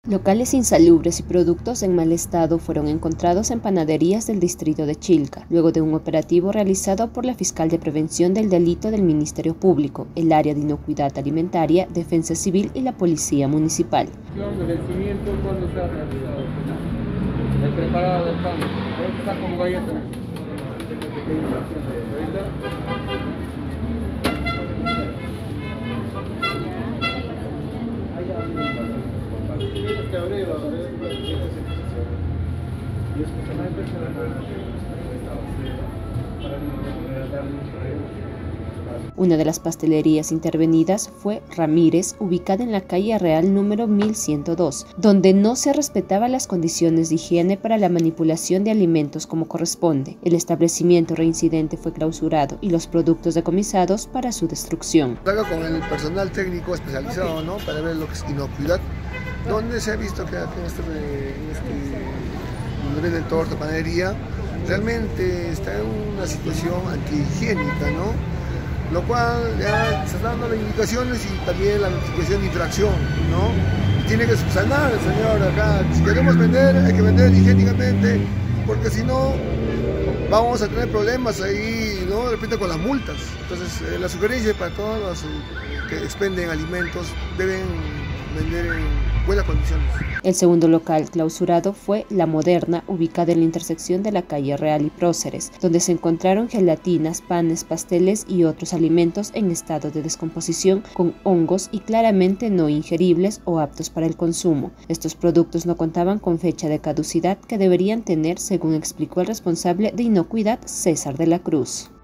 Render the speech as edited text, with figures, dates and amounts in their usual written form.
Locales insalubres y productos en mal estado fueron encontrados en panaderías del distrito de Chilca, luego de un operativo realizado por la Fiscal de Prevención del Delito del Ministerio Público, el Área de Inocuidad Alimentaria, Defensa Civil y la Policía Municipal. ¿Cuándo se ha realizado? El preparado del pan, está como galleta. Una de las pastelerías intervenidas fue Ramírez, ubicada en la calle Real número 1102, donde no se respetaban las condiciones de higiene para la manipulación de alimentos como corresponde. El establecimiento reincidente fue clausurado y los productos decomisados para su destrucción. Con el personal técnico especializado, ¿no?, para ver lo que es inocuidad, donde se ha visto que aquí donde venden torta, panadería, realmente está en una situación antihigiénica, ¿no?, lo cual ya se están dando las indicaciones y también la notificación de infracción, ¿no? Y tiene que subsanar el señor acá. Si queremos vender, hay que vender higiénicamente, porque si no, vamos a tener problemas ahí, ¿no?, de repente con las multas. Entonces, la sugerencia para todos los que expenden alimentos deben vender en buenas condiciones. El segundo local clausurado fue La Moderna, ubicada en la intersección de la calle Real y Próceres, donde se encontraron gelatinas, panes, pasteles y otros alimentos en estado de descomposición con hongos y claramente no ingeribles o aptos para el consumo. Estos productos no contaban con fecha de caducidad que deberían tener, según explicó el responsable de inocuidad, César de la Cruz.